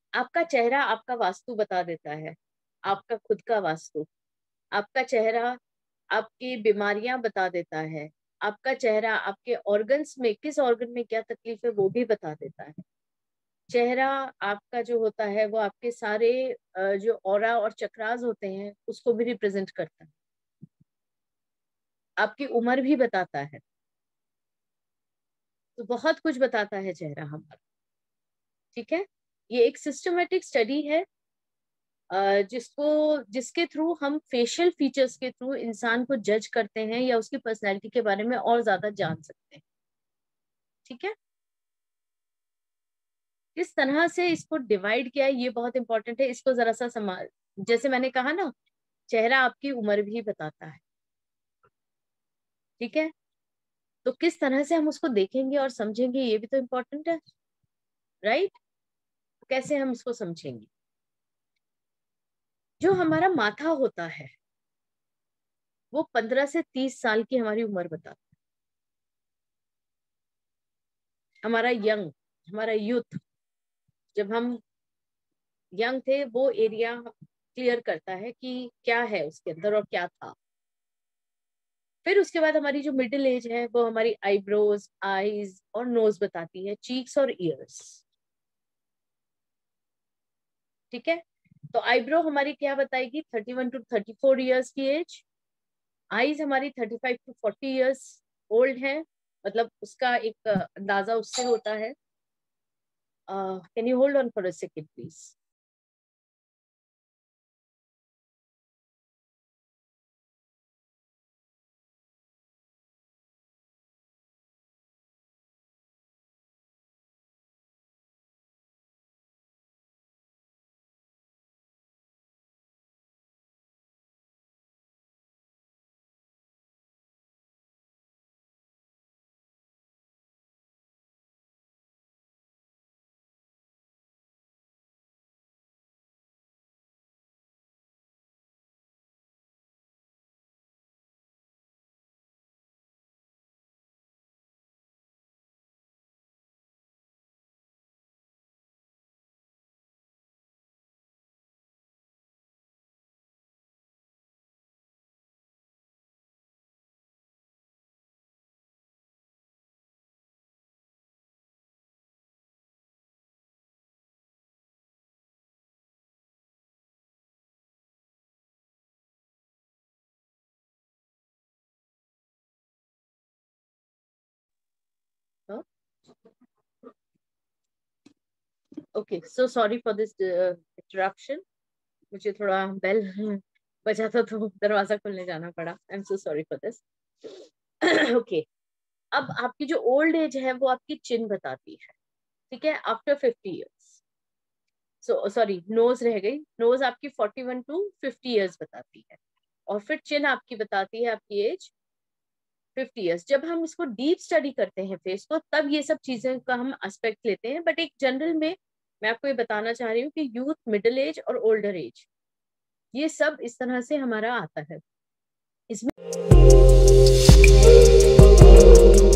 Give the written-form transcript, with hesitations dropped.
आपका चेहरा आपका वास्तु बता देता है, आपका खुद का वास्तु। आपका चेहरा आपकी बीमारियां बता देता है, आपका चेहरा आपके ऑर्गन्स में किस ऑर्गन में क्या तकलीफ है वो भी बता देता है। चेहरा आपका जो होता है वो आपके सारे जो ऑरा और चक्रास होते हैं उसको भी रिप्रेजेंट करता है। आपकी उम्र भी बताता है, तो बहुत कुछ बताता है चेहरा हमारा। ठीक है, ये एक सिस्टमेटिक स्टडी है जिसके थ्रू हम फेशियल फीचर्स के थ्रू इंसान को जज करते हैं या उसकी पर्सनैलिटी के बारे में और ज्यादा जान सकते हैं। ठीक है, किस तरह से इसको डिवाइड किया है ये बहुत इंपॉर्टेंट है। इसको जरा सा जैसे मैंने कहा ना, चेहरा आपकी उम्र भी बताता है। ठीक है, तो किस तरह से हम उसको देखेंगे और समझेंगे ये भी तो इम्पोर्टेंट है, राइट। कैसे हम इसको समझेंगे? जो हमारा माथा होता है वो 15 से 30 साल की हमारी उम्र बताता है। हमारा यंग, हमारा यूथ, जब हम यंग थे वो एरिया क्लियर करता है कि क्या है उसके अंदर और क्या था। फिर उसके बाद हमारी जो मिडिल एज है वो हमारी आईब्रोज, आईज और नोज बताती है, चीक्स और ईयर्स। ठीक है, तो आईब्रो हमारी क्या बताएगी? 31 टू 34 ईयर्स की एज। आईज हमारी 35 टू 40 ईयर्स ओल्ड है, मतलब उसका एक अंदाजा उससे होता है। Can you hold on for a second please? Okay, so sorry for this interruption. मुझे थोड़ा बेल बजा था तो दरवाजा खोलने जाना पड़ा। I am so sorry for this. Okay, अब आपकी जो ओल्ड एज है वो आपकी चिन बताती है। ठीक है, after 50 years. So sorry, nose रह गई। नोज आपकी 41 टू 50 ईयर्स बताती है, और फिर चिन आपकी बताती है आपकी एज 50 ईयर्स। जब हम इसको डीप स्टडी करते हैं फेस को, तब ये सब चीजें का हम एस्पेक्ट लेते हैं, बट एक जनरल में मैं आपको ये बताना चाह रही हूँ कि यूथ, मिडिल एज और ओल्डर एज, ये सब इस तरह से हमारा आता है इसमें।